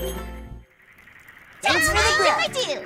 Thanks for the grub. I do.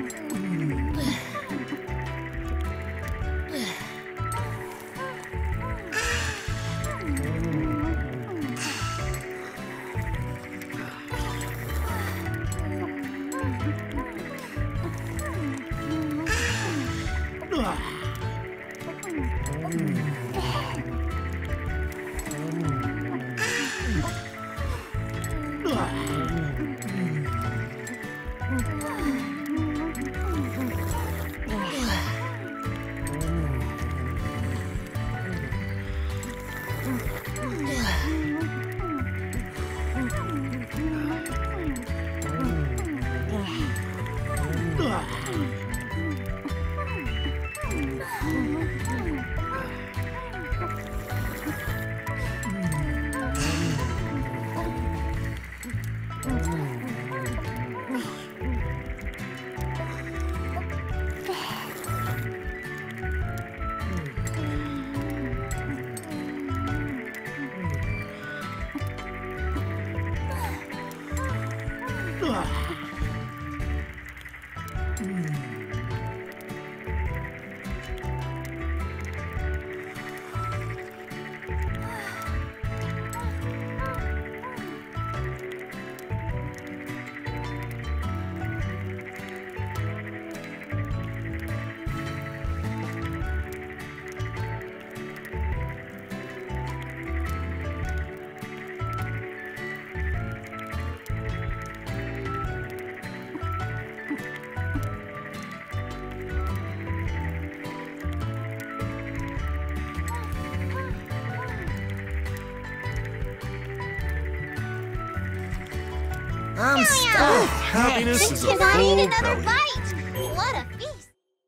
I'm stuck. Happiness is a Can I eat full another belly. bite? What a feast.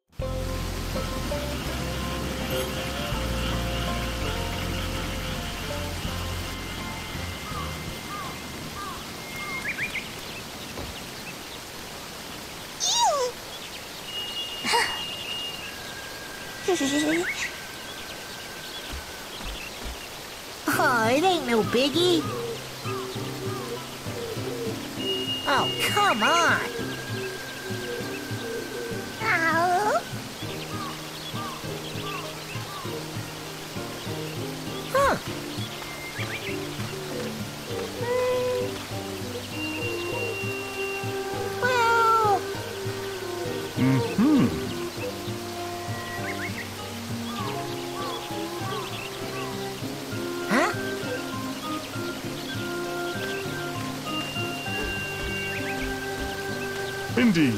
Oh, it ain't no biggie. Oh, come on. Ow. Huh. Well, Mm-hmm. huh? Indeed.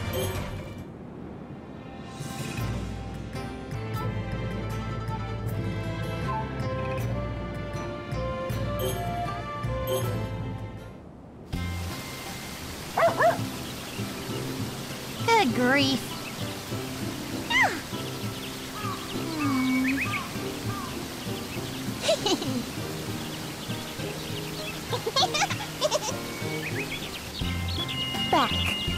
Good grief. Back.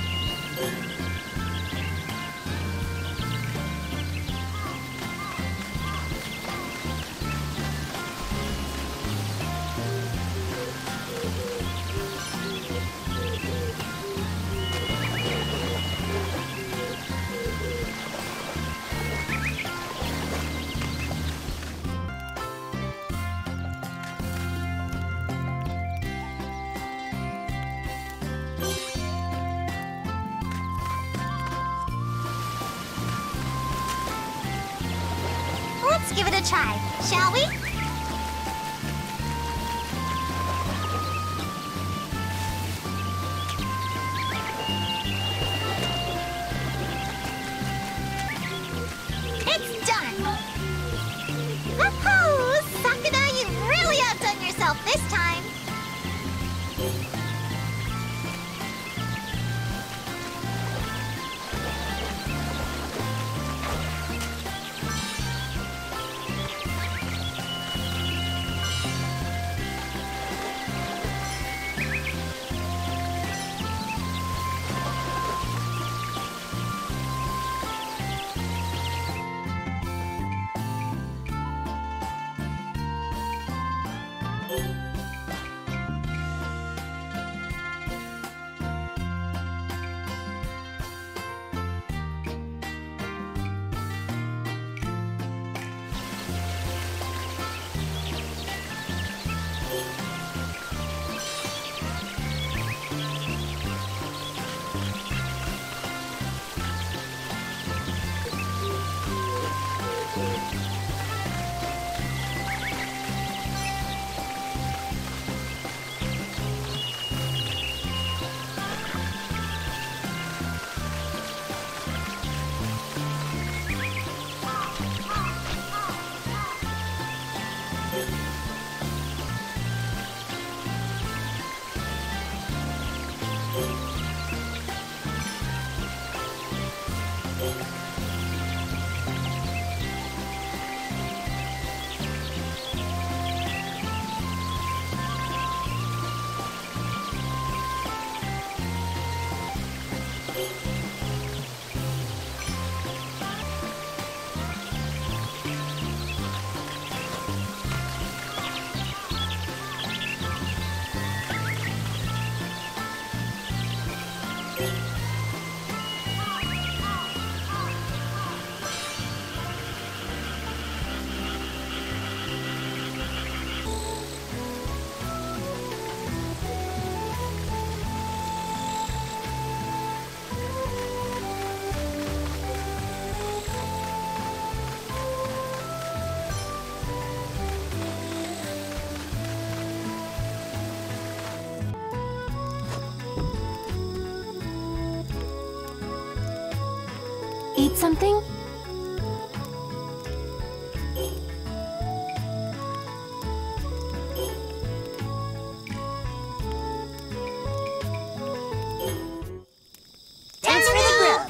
Let's give it a try, shall we? It's done! Woohoo! Sakuna, you've really outdone yourself this time! Eat something? Thanks for the grub.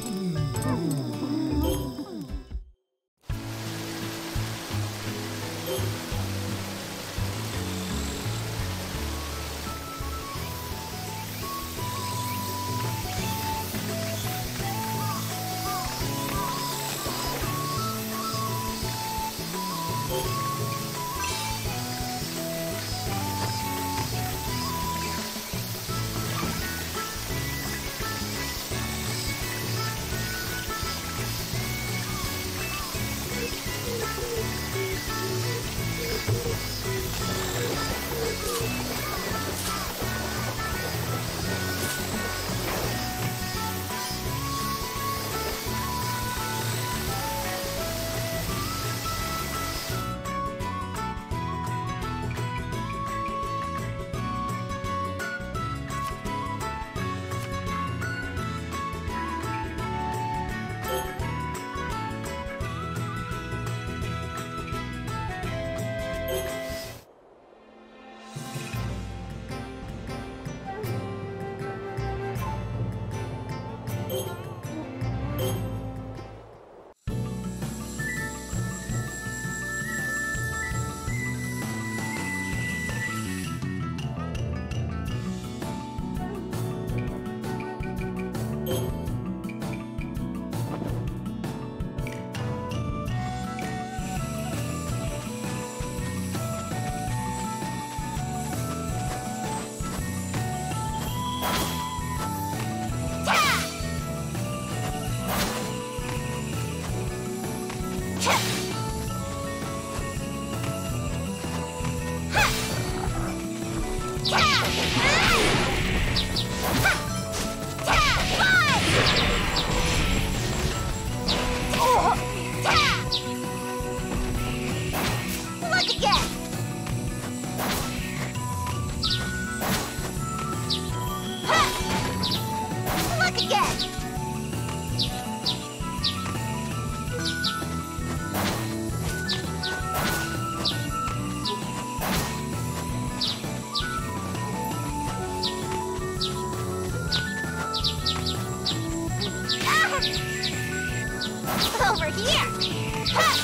Over here! Ha!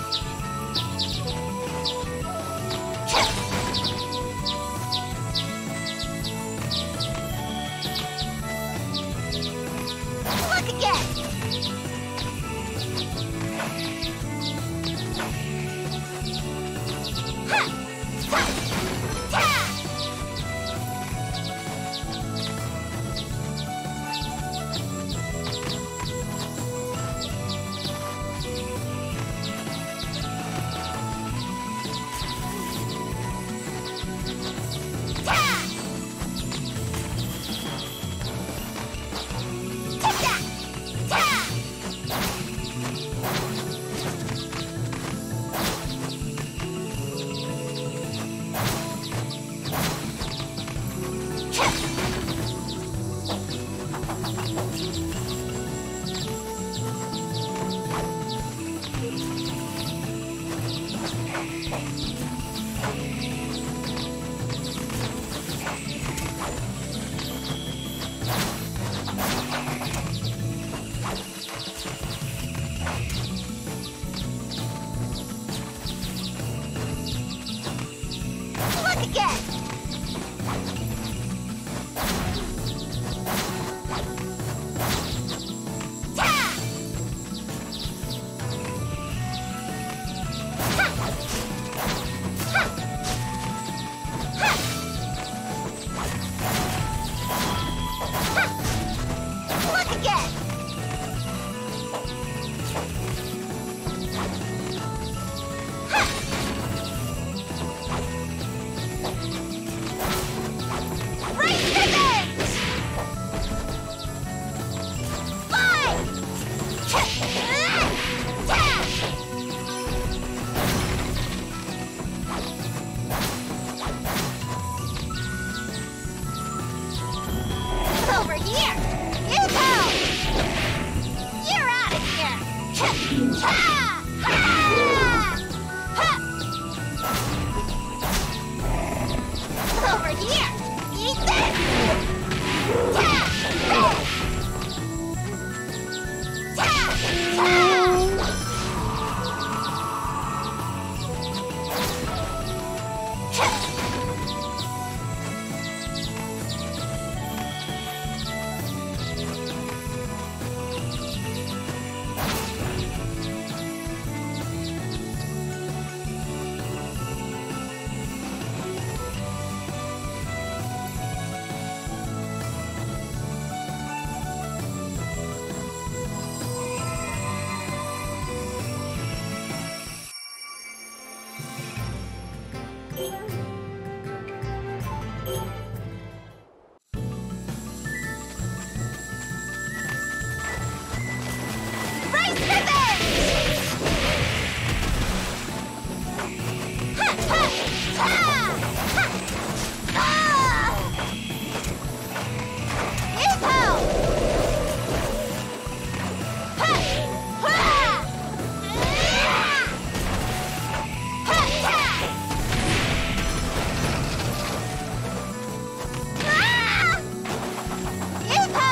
Look again! Ha! Ta! Ta! Look again! Ta! Ha! Ha! Ha! Ha! Look again! Ha! Rice ribbons! Fly! Ta! Over here! You go! You're out of here! Ha! Ha! Ha! Ha! Over here! Eat this! Ta! Ha! Ta! Ta! Rice ribbons! Ha! Ha! Ha! Ha! Ah! Eco! Ha! Ha! Ha! Ha! Ah! Eco!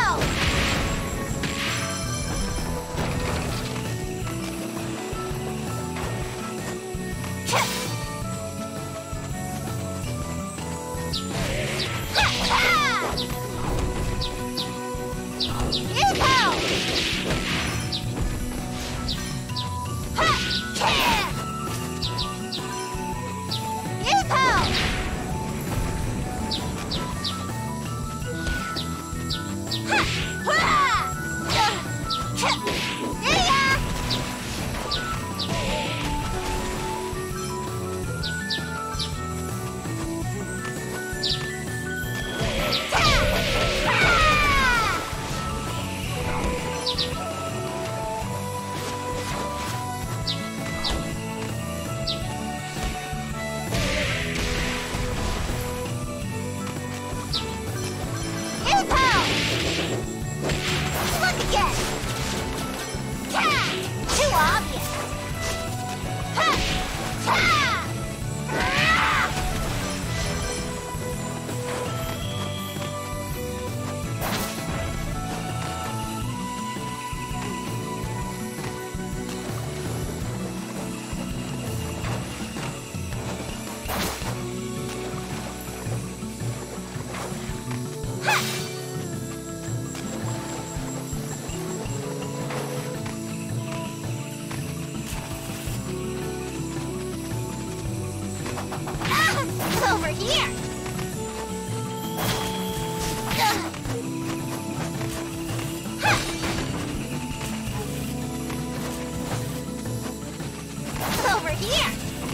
here!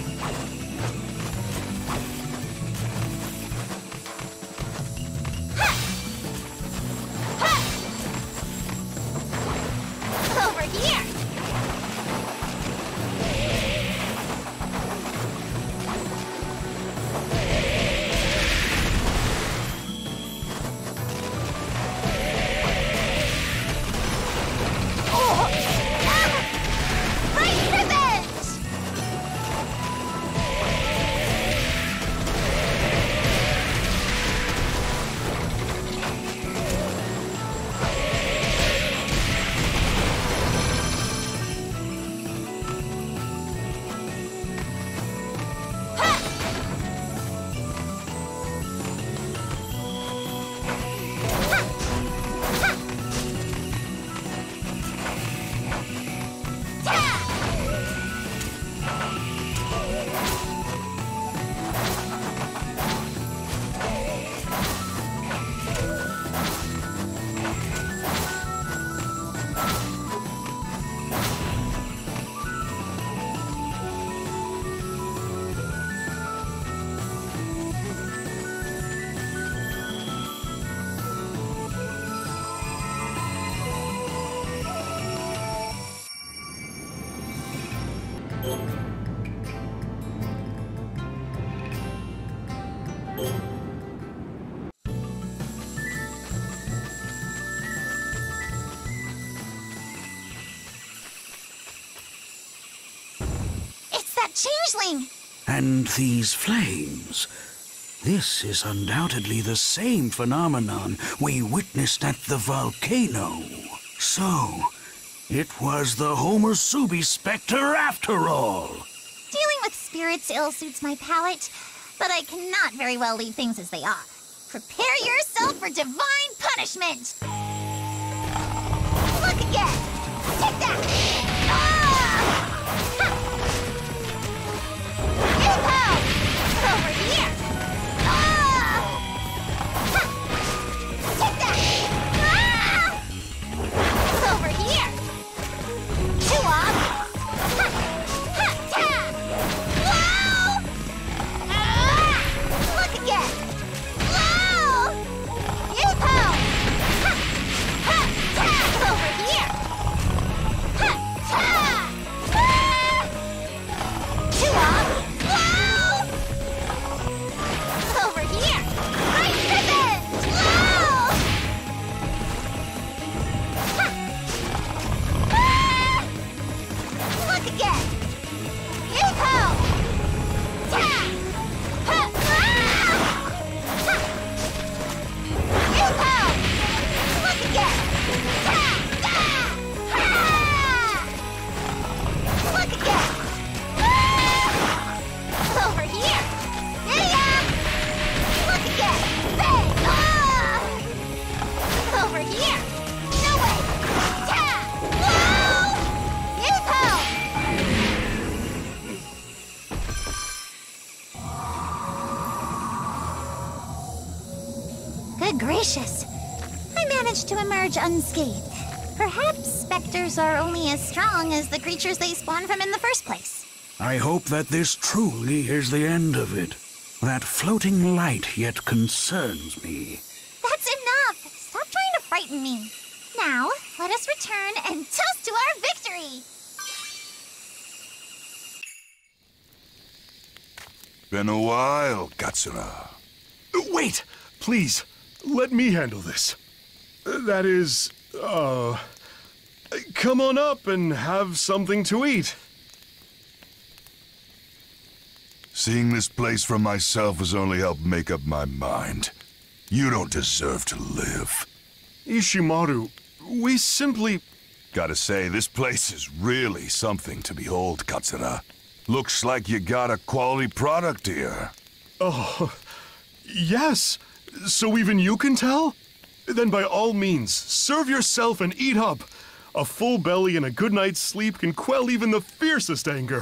Ha! Ha! Over here! It's that changeling! And these flames. This is undoubtedly the same phenomenon we witnessed at the volcano. So, it was the Homusubi Spectre after all. Dealing with spirits ill suits my palate, but I cannot very well leave things as they are. Prepare yourself for divine punishment! Look again! Take that! Ah! Ha! Impel! Over here! Ah! Ha! Take that! Ah! Over here! Two off! Ha! Ha! Ta! Whoa! Ah! Look again! Whoa! Impel! Ha! Ha! Ta! Over here! Ha! Ta! Ah! Two off! Whoa! Over here! Right ribbon! Whoa! Ha! Ah! Look again! Impel! Ta! Ha! Ah! Ha! Impel! Look again! Ta! Ta! Ha! Look again! Ah! Over here! Yeah! Look again! Bang! Ah! Over here! No way! Ta! Whoa! Impel! Good gracious! I managed to emerge unscathed. Perhaps specters are only as strong as the creatures they spawn from in the first place. I hope that this truly is the end of it. That floating light yet concerns me. That's enough! Stop trying to frighten me. Now, let us return and toast to our victory! Been a while, Katsura. Wait! Please, let me handle this. That is, come on up and have something to eat. Seeing this place for myself has only helped make up my mind. You don't deserve to live. Ishimaru, we simply... Gotta say, this place is really something to behold, Katsura. Looks like you got a quality product here. Oh, yes. So even you can tell? Then by all means, serve yourself and eat up. A full belly and a good night's sleep can quell even the fiercest anger.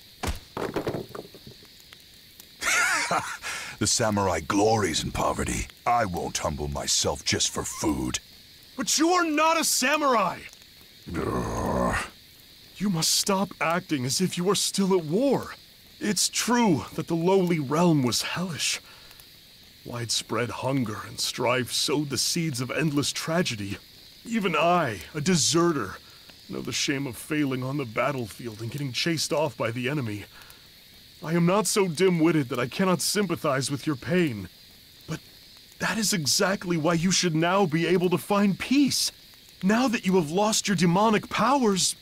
The samurai glories in poverty. I won't humble myself just for food. But you are not a samurai! Grrr. You must stop acting as if you are still at war. It's true that the lowly realm was hellish. Widespread hunger and strife sowed the seeds of endless tragedy. Even I, a deserter, know the shame of failing on the battlefield and getting chased off by the enemy. I am not so dim-witted that I cannot sympathize with your pain. But that is exactly why you should now be able to find peace. Now that you have lost your demonic powers...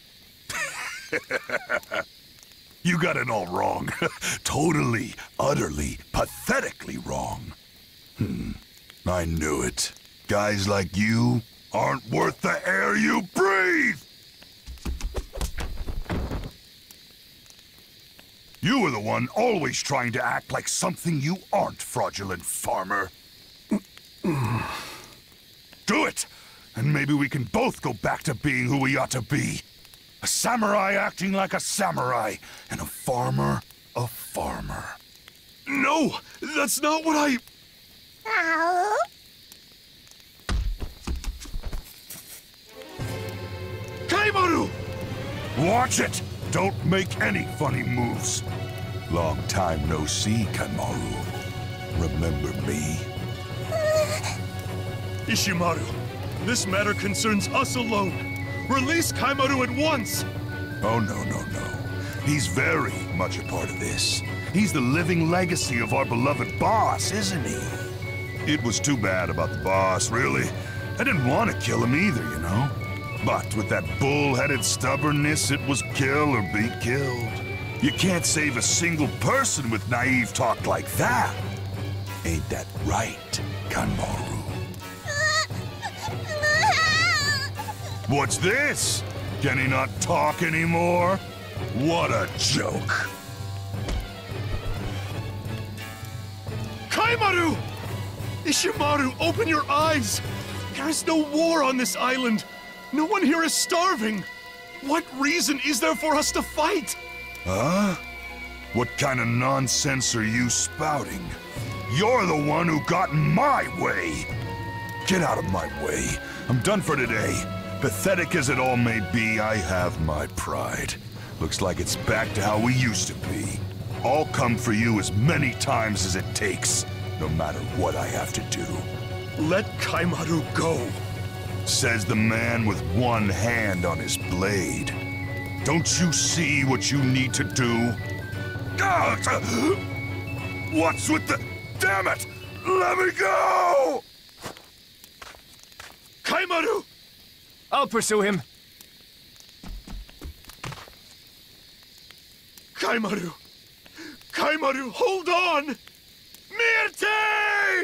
You got it all wrong. Totally, utterly, pathetically wrong. I knew it. Guys like you aren't worth the air you breathe! You were the one always trying to act like something you aren't, fraudulent farmer. Do it! And maybe we can both go back to being who we ought to be. A samurai acting like a samurai, and a farmer a farmer. No! That's not what I... Ow. Kaimaru! Watch it! Don't make any funny moves. Long time no see, Kaimaru. Remember me? Ishimaru, this matter concerns us alone. Release Kaimaru at once! Oh, no. He's very much a part of this. He's the living legacy of our beloved boss, isn't he? It was too bad about the boss, really. I didn't want to kill him either, you know? But with that bull-headed stubbornness, it was kill or be killed. You can't save a single person with naive talk like that. Ain't that right, Kanmaru? What's this? Can he not talk anymore? What a joke. Kaimaru! Ishimaru, open your eyes! There is no war on this island. No one here is starving. What reason is there for us to fight? Huh? What kind of nonsense are you spouting? You're the one who got in my way. Get out of my way. I'm done for today. Pathetic as it all may be, I have my pride. Looks like it's back to how we used to be. I'll come for you as many times as it takes, no matter what I have to do. Let Kaimaru go. Says the man with one hand on his blade. Don't you see what you need to do? What's with the... Damn it! Let me go! Kaimaru! I'll pursue him. Kaimaru! Kaimaru, hold on! Myrte!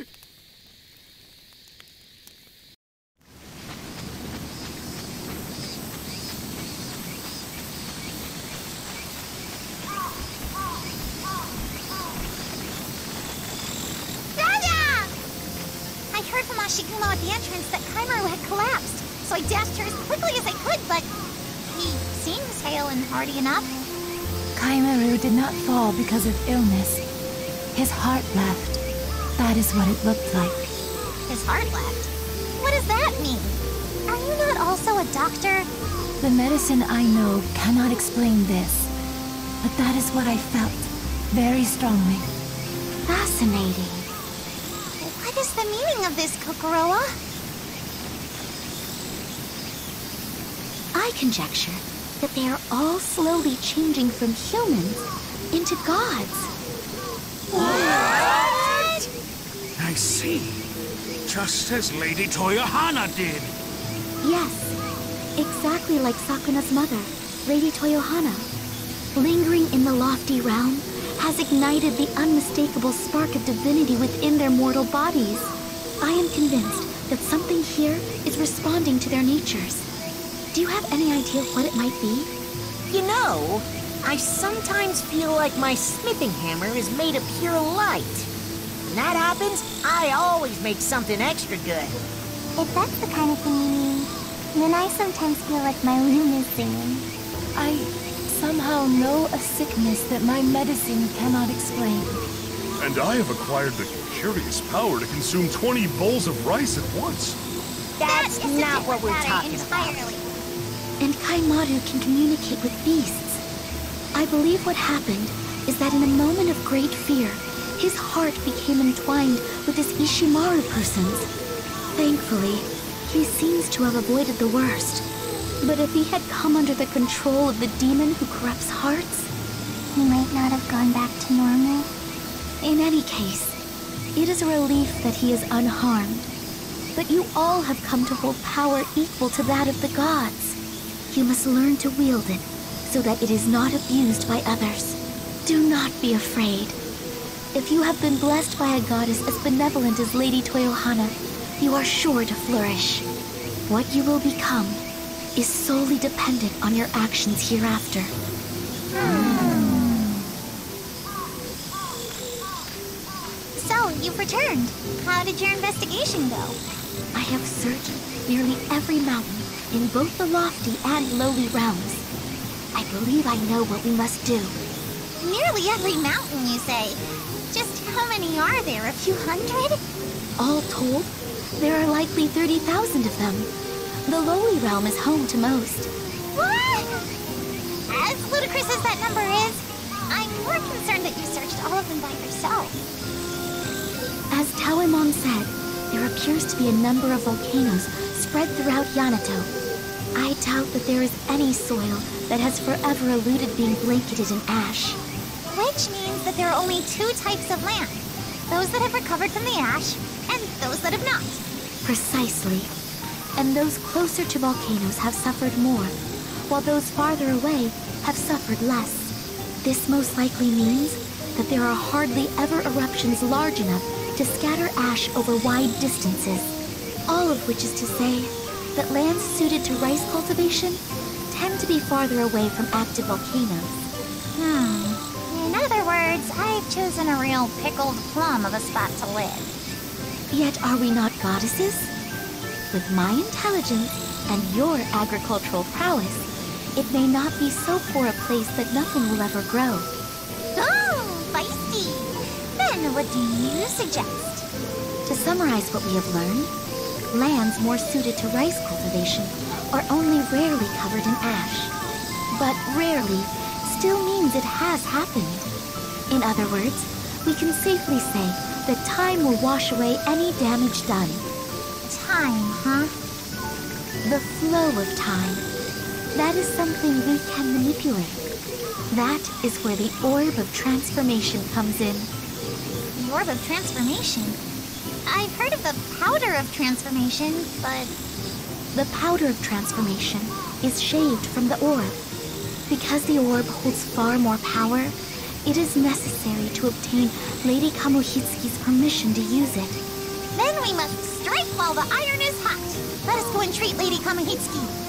I heard from Ashigumo at the entrance that Kaimaru had collapsed, so I dashed her as quickly as I could, but he seems hale and hearty enough. Kaimaru did not fall because of illness. His heart left. That is what it looked like. His heart left? What does that mean? Are you not also a doctor? The medicine I know cannot explain this, but that is what I felt, very strongly. Fascinating. What is the meaning of this, Kokoroa? I conjecture that they are all slowly changing from humans into gods. What? I see. Just as Lady Toyohana did. Yes, exactly like Sakuna's mother, Lady Toyohana. Lingering in the lofty realm has ignited the unmistakable spark of divinity within their mortal bodies. I am convinced that something here is responding to their natures. Do you have any idea what it might be? You know, I sometimes feel like my smithing hammer is made of pure light. When that happens, I always make something extra good. If that's the kind of thing you mean, then I sometimes feel like my room is singing. I somehow know a sickness that my medicine cannot explain. And I have acquired the curious power to consume 20 bowls of rice at once. That's That is a not what different we're matter talking about. entirely. and Kaimaru can communicate with beasts. I believe what happened is that in a moment of great fear, his heart became entwined with this Ishimaru person's. Thankfully, he seems to have avoided the worst. But if he had come under the control of the demon who corrupts hearts, He might not have gone back to normal. in any case, it is a relief that he is unharmed. But you all have come to hold power equal to that of the gods. You must learn to wield it so that it is not abused by others. Do not be afraid. If you have been blessed by a goddess as benevolent as Lady Toyohana, you are sure to flourish. What you will become is solely dependent on your actions hereafter. So, you've returned. How did your investigation go? I have searched nearly every mountain in both the lofty and lowly realms. I believe I know what we must do. Nearly every mountain, you say? Just how many are there? A few hundred? All told, there are likely 30,000 of them. The lowly realm is home to most. What? As ludicrous as that number is, I'm more concerned that you searched all of them by yourself. As Tawimon said, there appears to be a number of volcanoes spread throughout Yamato. I doubt that there is any soil that has forever eluded being blanketed in ash. Which means that there are only two types of land. Those that have recovered from the ash, and those that have not. Precisely. And those closer to volcanoes have suffered more, while those farther away have suffered less. This most likely means that there are hardly ever eruptions large enough to scatter ash over wide distances. All of which is to say that lands suited to rice cultivation tend to be farther away from active volcanoes. In other words, I've chosen a real pickled plum of a spot to live. Yet are we not goddesses? With my intelligence and your agricultural prowess, it may not be so poor a place that nothing will ever grow. Oh, feisty! Then what do you suggest? To summarize what we have learned, lands more suited to rice cultivation are only rarely covered in ash. But rarely still means it has happened. In other words, we can safely say that time will wash away any damage done. Time, huh? The flow of time. That is something we can manipulate. That is where the orb of transformation comes in. The orb of transformation? I've heard of the powder of transformation, but... The powder of transformation is shaved from the orb. Because the orb holds far more power, it is necessary to obtain Lady Kamuhitsuki's permission to use it. Then we must strike while the iron is hot. Let us go and treat Lady Kamuhitsuki.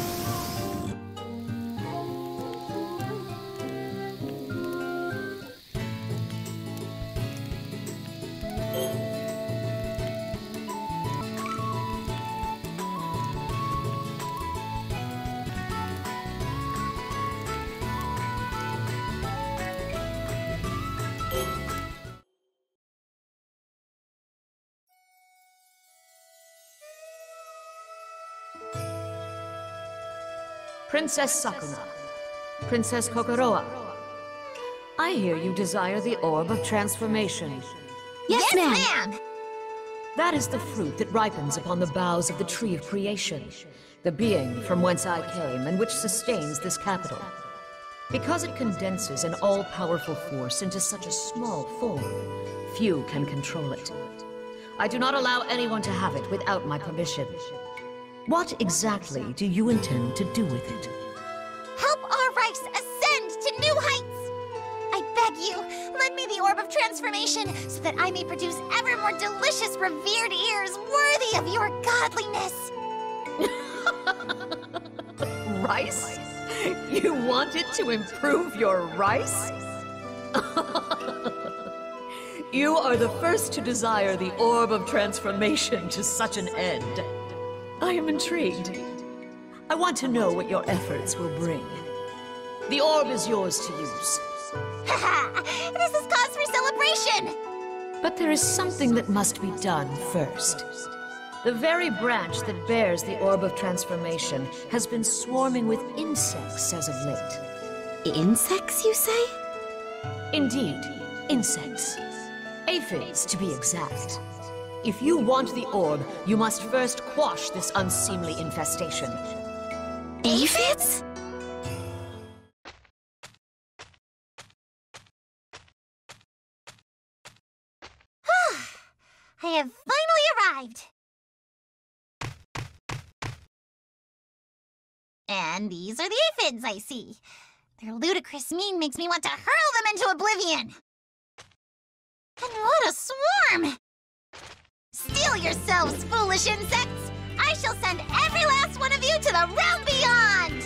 Princess Sakuna, Princess Kokoroa, I hear you desire the Orb of Transformation. Yes, ma'am! That is the fruit that ripens upon the boughs of the Tree of Creation, the being from whence I came and which sustains this capital. Because it condenses an all-powerful force into such a small form, few can control it. I do not allow anyone to have it without my permission. What exactly do you intend to do with it? Help our rice ascend to new heights! I beg you, lend me the Orb of Transformation so that I may produce ever more delicious, revered ears worthy of your godliness! Rice? You want it to improve your rice? You are the first to desire the Orb of Transformation to such an end. I am intrigued. I want to know what your efforts will bring. The orb is yours to use. Haha! This is cause for celebration! But there is something that must be done first. The very branch that bears the Orb of Transformation has been swarming with insects as of late. Insects, you say? Indeed, insects. Aphids, to be exact. If you want the orb, you must first quash this unseemly infestation. Aphids? I have finally arrived! And these are the aphids I see. Their ludicrous mien makes me want to hurl them into oblivion! And what a swarm! Steal yourselves, foolish insects! I shall send every last one of you to the realm beyond!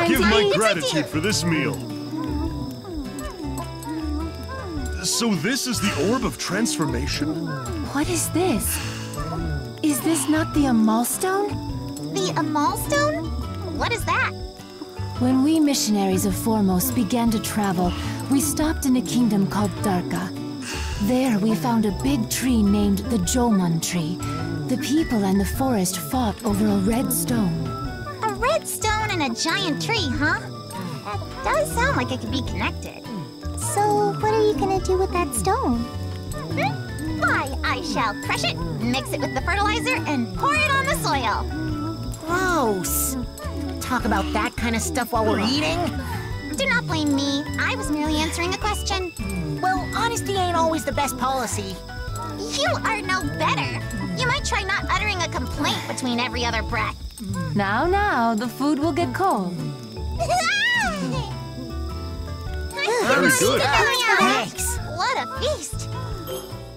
give my It's a gratitude deer. for this meal. So this is the Orb of Transformation? What is this? Is this not the Amal Stone? The Amal Stone? What is that? When we missionaries of Foremost began to travel, we stopped in a kingdom called Darka. There we found a big tree named the Jomon tree. The people and the forest fought over a red stone. A red stone and a giant tree, huh? That does sound like it could be connected. So, what are you gonna do with that stone? Why, I shall crush it, mix it with the fertilizer, and pour it on the soil. Gross. Talk about that kind of stuff while we're eating? Do not blame me. I was merely answering a question. Well, honesty ain't always the best policy. You are no better. You might try not uttering a complaint between every other breath. Now, the food will get cold. Very good. Thanks. What a feast.